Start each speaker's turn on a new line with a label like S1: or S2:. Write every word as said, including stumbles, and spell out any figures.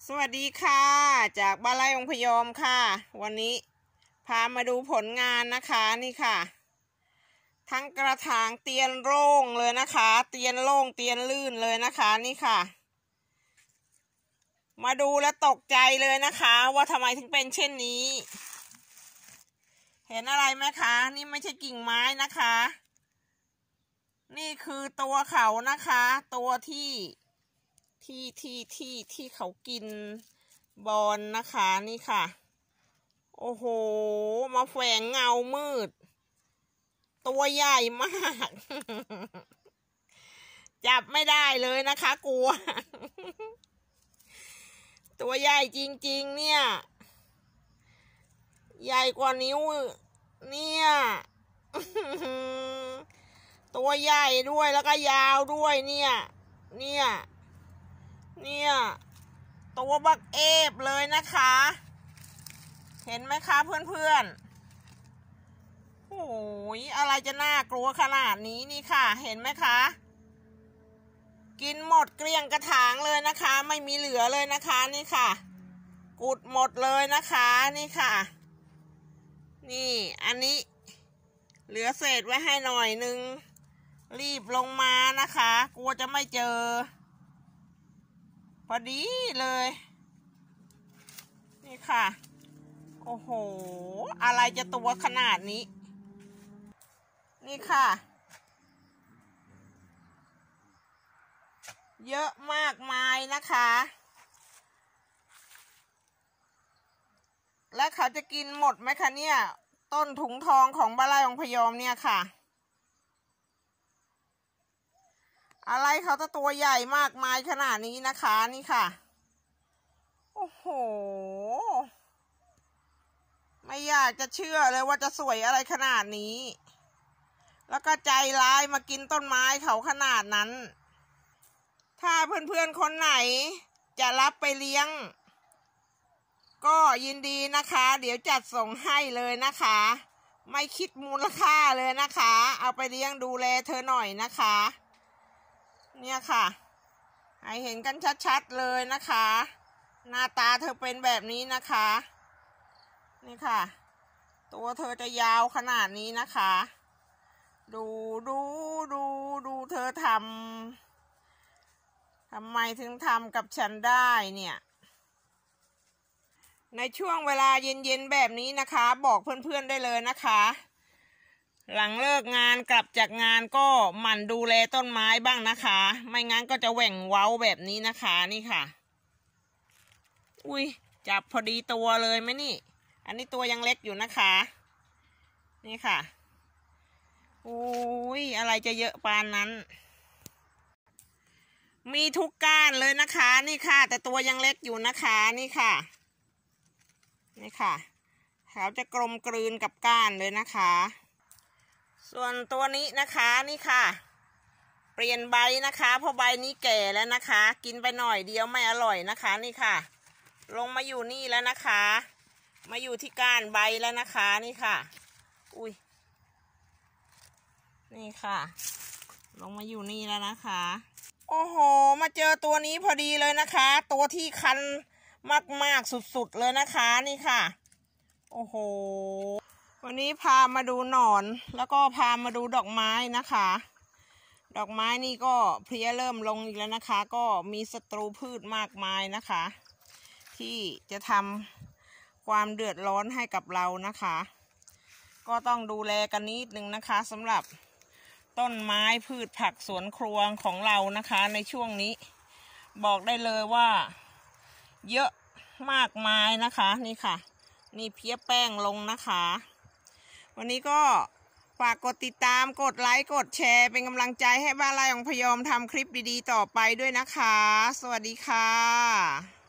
S1: สวัสดีค่ะจากบ้านไร่องพยอมค่ะวันนี้พามาดูผลงานนะคะนี่ค่ะทั้งกระถางเตียนโล่งเลยนะคะเตียนโล่งเตียนลื่นเลยนะคะนี่ค่ะมาดูแล้วตกใจเลยนะคะว่าทำไมถึงเป็นเช่นนี้เห็นอะไรไหมคะนี่ไม่ใช่กิ่งไม้นะคะนี่คือตัวเขานะคะตัวที่ที่ที่ที่ที่เขากินบอลนะคะนี่ค่ะโอ้โหมาแฝงเงามืดตัวใหญ่มากจับไม่ได้เลยนะคะกลัวตัวใหญ่จริงๆเนี่ยใหญ่กว่านิ้วเนี่ยตัวใหญ่ด้วยแล้วก็ยาวด้วยเนี่ยเนี่ยเนี่ยตัวบักเอฟเลยนะคะเห็นไหมคะเพื่อนๆโอ้ยอะไรจะน่ากลัวขนาดนี้นี่ค่ะเห็นไหมคะกินหมดเกลี้ยงกระถางเลยนะคะไม่มีเหลือเลยนะคะนี่ค่ะกุดหมดเลยนะคะนี่ค่ะนี่อันนี้เหลือเศษไว้ให้หน่อยนึงรีบลงมานะคะกลัวจะไม่เจอพอดีเลยนี่ค่ะโอ้โหอะไรจะตัวขนาดนี้นี่ค่ะเยอะมากมายนะคะและเขาจะกินหมดไหมคะเนี่ยต้นถุงทองของบ้านไร่องพยอมเนี่ยค่ะอะไรเขาจะตัวใหญ่มากมายขนาดนี้นะคะนี่ค่ะโอ้โหไม่อยากจะเชื่อเลยว่าจะสวยอะไรขนาดนี้แล้วก็ใจร้ายมากินต้นไม้เขาขนาดนั้นถ้าเพื่อนๆคนไหนจะรับไปเลี้ยงก็ยินดีนะคะเดี๋ยวจัดส่งให้เลยนะคะไม่คิดมูลค่าเลยนะคะเอาไปเลี้ยงดูแลเธอหน่อยนะคะเนี่ยค่ะให้เห็นกันชัดๆเลยนะคะหน้าตาเธอเป็นแบบนี้นะคะนี่ค่ะตัวเธอจะยาวขนาดนี้นะคะดูดูดูดูเธอทำทำไมถึงทำกับฉันได้เนี่ยในช่วงเวลาเย็นๆแบบนี้นะคะบอกเพื่อนๆได้เลยนะคะหลังเลิกงานกลับจากงานก็หมั่นดูแลต้นไม้บ้างนะคะไม่งั้นก็จะแหว่งเว้าแบบนี้นะคะนี่ค่ะอุ้ยจับพอดีตัวเลยไหมนี่อันนี้ตัวยังเล็กอยู่นะคะนี่ค่ะอุ้ยอะไรจะเยอะปานนั้นมีทุกก้านเลยนะคะนี่ค่ะแต่ตัวยังเล็กอยู่นะคะนี่ค่ะนี่ค่ะเขาจะกลมกลืนกับก้านเลยนะคะส่วนตัวนี้นะคะนี่ค่ะเปลี่ยนใบนะคะเพราะใบนี้แก่แล้วนะคะกินไปหน่อยเดียวไม่อร่อยนะคะนี่ค่ะลงมาอยู่นี่แล้วนะคะมาอยู่ที่ก้านใบแล้วนะคะนี่ค่ะอุ้ยนี่ค่ะลงมาอยู่นี่แล้วนะคะโอ้โหมาเจอตัวนี้พอดีเลยนะคะตัวที่คันมากๆสุดๆเลยนะคะนี่ค่ะโอ้โหวันนี้พามาดูหนอนแล้วก็พามาดูดอกไม้นะคะดอกไม้นี่ก็เพลี้ยเริ่มลงอีกแล้วนะคะก็มีศัตรูพืชมากมายนะคะที่จะทำความเดือดร้อนให้กับเรานะคะก็ต้องดูแลกันนิดนึงนะคะสำหรับต้นไม้พืชผักสวนครัวของเรานะคะในช่วงนี้บอกได้เลยว่าเยอะมากมายนะคะนี่ค่ะนี่เพี้ยแป้งลงนะคะวันนี้ก็ฝากกดติดตามกดไลค์กดแชร์เป็นกำลังใจให้บ้านไร่องพยอมทำคลิปดีๆต่อไปด้วยนะคะสวัสดีค่ะ